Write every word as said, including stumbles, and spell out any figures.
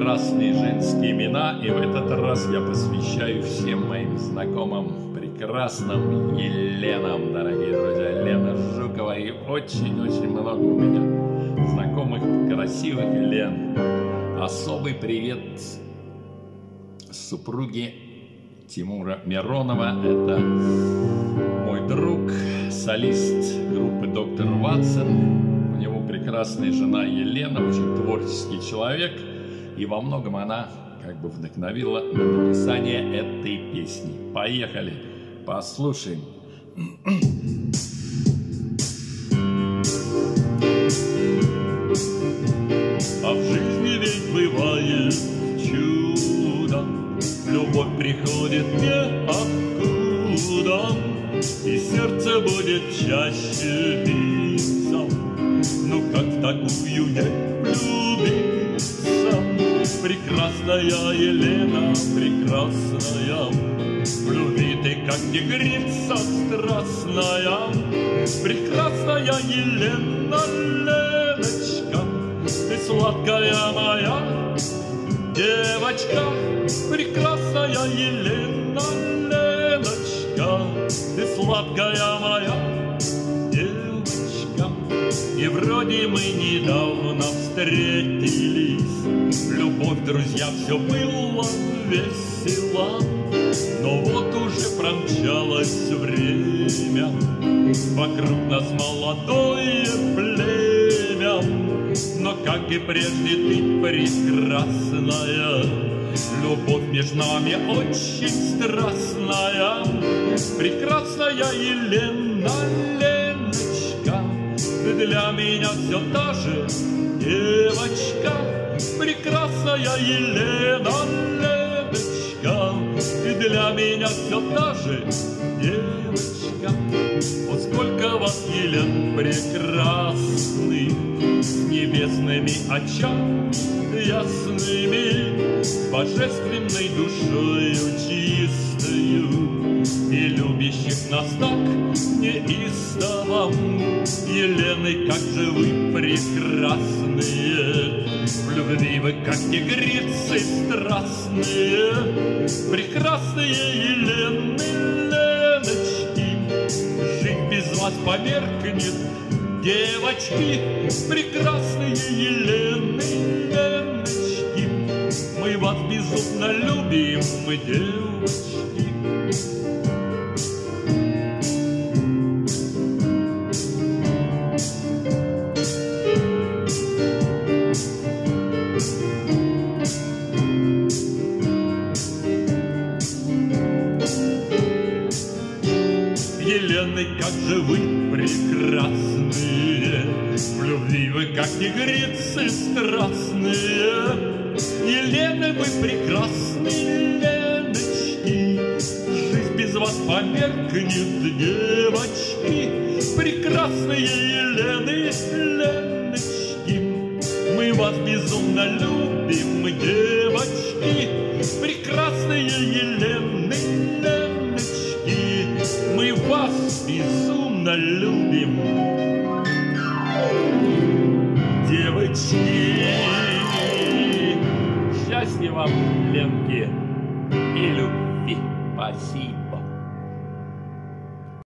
прекрасные женские имена, и в этот раз я посвящаю всем моим знакомым прекрасным Еленам, дорогие друзья. Лена Жукова, и очень-очень много у меня знакомых красивых Лен. Особый привет супруге Тимура Миронова. Это мой друг, солист группы доктор Ватсон. У него прекрасная жена Елена, очень творческий человек. И во многом она как бы вдохновила на написание этой песни. Поехали, послушаем. А в жизни ведь бывает чудо, любовь приходит ниоткуда, и сердце будет чаще биться. Ну как в такую не влюбиться? Прекрасная Елена, прекрасная, в любви ты как тигрица страстная. Прекрасная Елена, Леночка, ты сладкая моя девочка. Прекрасная Елена, Леночка, ты сладкая моя девочка. И вроде мы недавно встретились, любовь, друзья, все было весело. Но вот уже промчалось время, вокруг нас молодое племя. Но, как и прежде, ты прекрасная, любовь между нами очень страстная. Прекрасная Елена, Леночка, ты для меня все та же девочка. Прекрасная Елена, Леночка, ты для меня все та же девочка. Вот сколько вас, Елен, прекрасных, с небесными очами ясными, с божественной душою чистою, и любящих нас так неистово. Елены, как же вы прекрасные, в любви вы как тигрицы страстные. Прекрасные Елены, Леночки, жить без вас померкнет, девочки. Прекрасные Елены, Леночки, мы вас безумно любим, мы девочки. Елены, как же вы прекрасные, в любви вы как тигрицы страстные. Елены, вы прекрасные, Леночки, жизнь без вас померкнет, девочки. Прекрасные Елены, Леночки, мы вас безумно любим, девочки. Прекрасные Елены, Леночки, мы вас безумно любим, девочки. Счастья вам, Ленки, и любви. Спасибо.